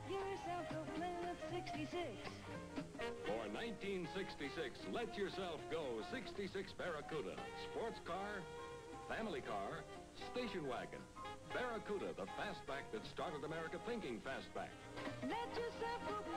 yourself go Plymouth 66. For 1966, let yourself go 66 Barracuda. Sports car, family car, station wagon. Barracuda, the fastback that started America thinking fastback. Let yourself go